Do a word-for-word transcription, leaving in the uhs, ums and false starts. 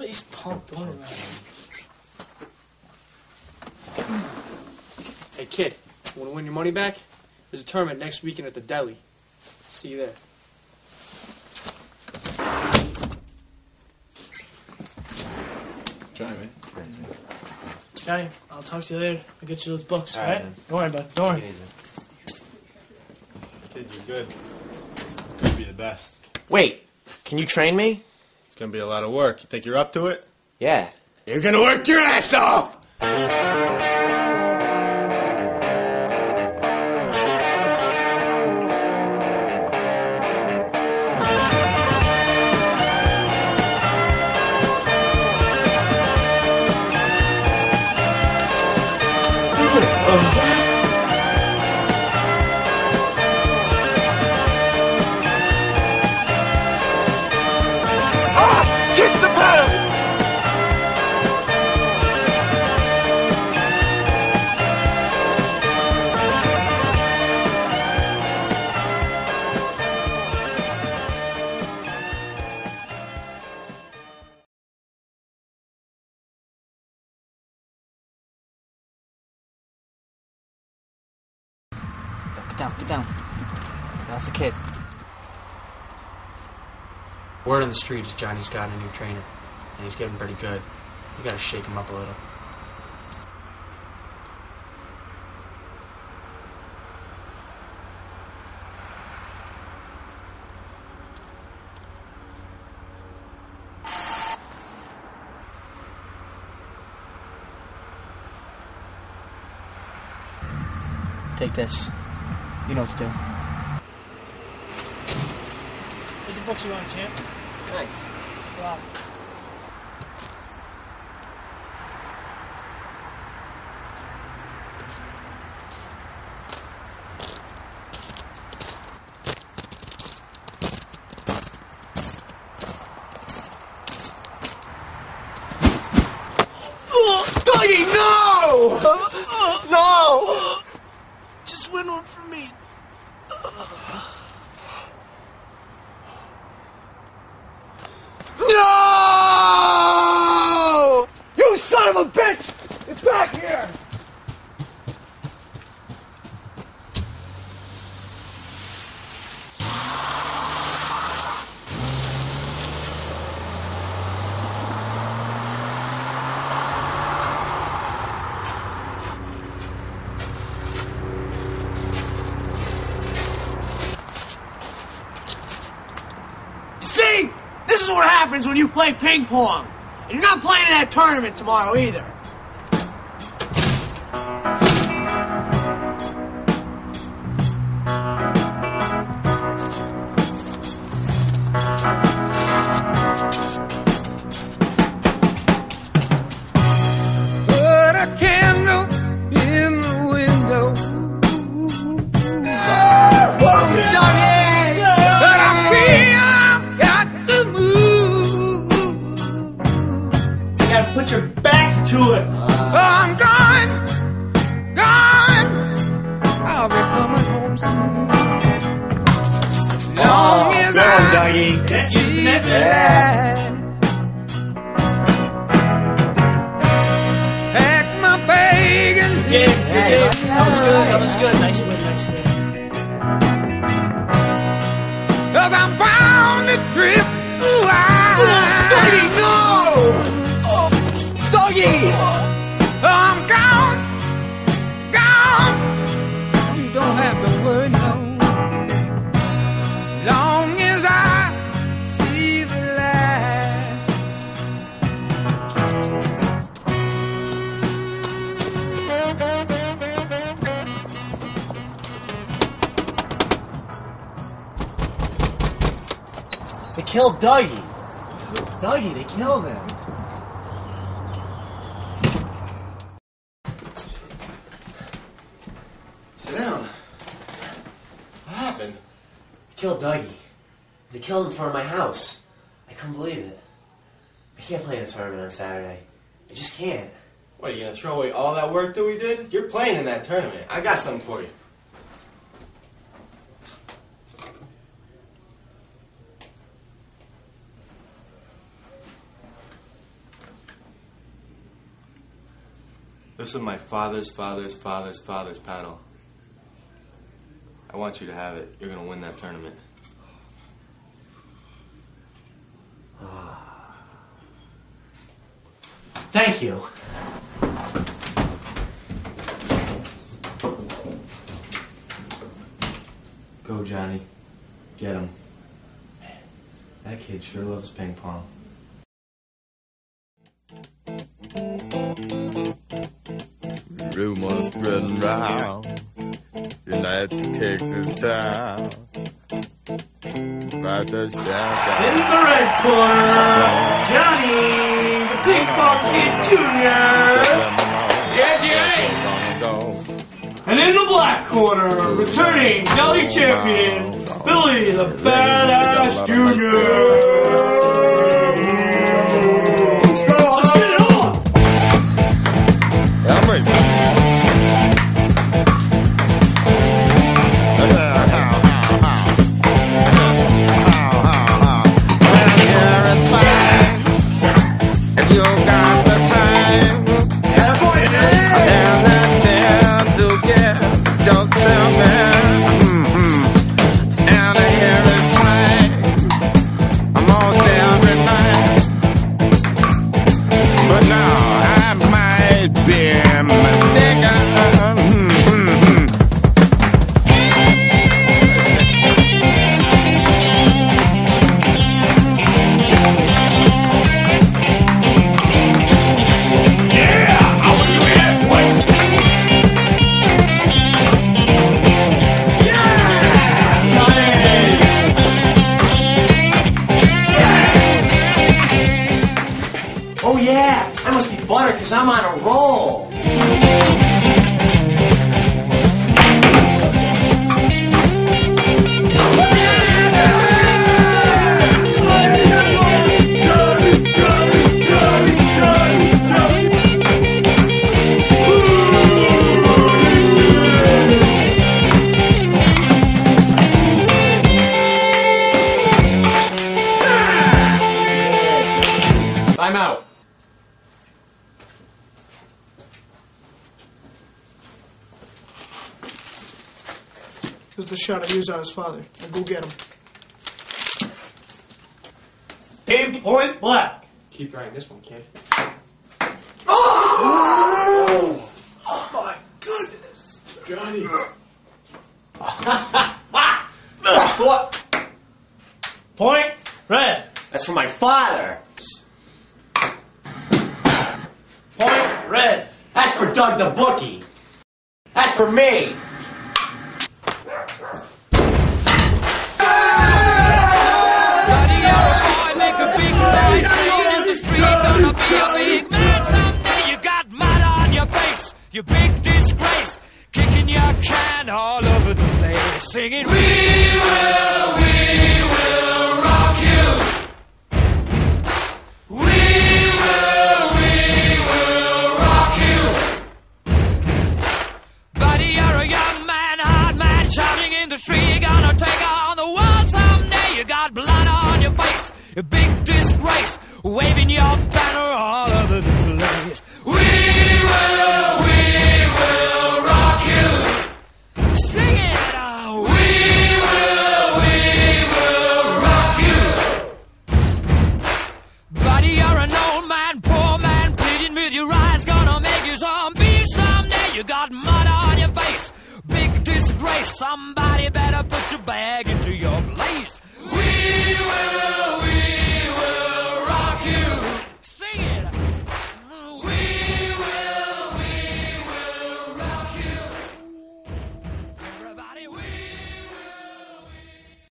He's pumped. Don't worry about it. Hey, kid. Want to win your money back? There's a tournament next weekend at the deli. See you there. Johnny, man. Johnny, I'll talk to you later. I'll get you those books, all right? right? Don't worry about it. Don't worry. Take it easy. Kid, you're good. Could be the best. Wait, can you train me? It's gonna be a lot of work. You think you're up to it? Yeah. You're gonna work your ass off! Get down, get down. That's the kid. Word on the street is Johnny's got a new trainer, and he's getting pretty good. You gotta shake him up a little. Take this. You know what to do. Here's the books you want, champ. Thanks. Wow. Dougie, no! No! Just win one for me. No! You son of a bitch! It's back here! See? This is what happens when you play ping pong. And you're not playing in that tournament tomorrow either. Put a candle in the window. Whoa, Dougie! But I feel I've got to move. You gotta put your back to it. I'm gone, gone. I'll be coming home soon. Long as I Dougie. see the light. Pack my bag and Yeah, good game. That was good. That was good. Nice win. Nice win. Cause I'm bound to drift away. Dougie, no! Dougie! I'm gone, gone. You don't have to worry, no. Long as I see the light. They killed Dougie. Dougie, they killed him. Sit down. What happened? They killed Dougie. They killed him in front of my house. I couldn't believe it. I can't play in a tournament on Saturday. I just can't. What, are you gonna throw away all that work that we did? You're playing in that tournament. I got something for you. This is my father's father's father's father's paddle. I want you to have it. You're gonna win that tournament. Thank you. Go, Johnny. Get him. Man, that kid sure loves ping pong. Rumors spreading round United Texas town. About to shout out. In the red corner, Johnny, the Ping Pong Kid Junior Yeah, Johnny. And in the black corner, returning Delhi champion, Billy the Badass Junior Let's go, let's get it on! I'm ready. If you got the time, and the time to get yourself in, mm-hmm. and here is mine, almost every night. But now I might be mistaken. Mm-hmm. Oh yeah, I must be butter because I'm on a roll. I'm out. Here's the shot I used on his father. Now go get him. Game point black. Keep riding this one, kid. Oh! Oh my goodness. Johnny. What? Point red. That's for my father. Point red. That's for Doug the bookie. That's for me. You big disgrace, kicking your can all over the place, singing, we will, we will rock you. We will, we will rock you. Buddy, you're a young man, hard man, shouting in the street, you're gonna take on the world someday. You got blood on your face, you big disgrace, waving your banner all over the place. We will, we will rock you. Sing it out. We will, we will rock you. Buddy, you're an old man, poor man, pleading with your eyes, gonna make you zombie someday. You got mud on your face, big disgrace. Somebody better put your bag into your place.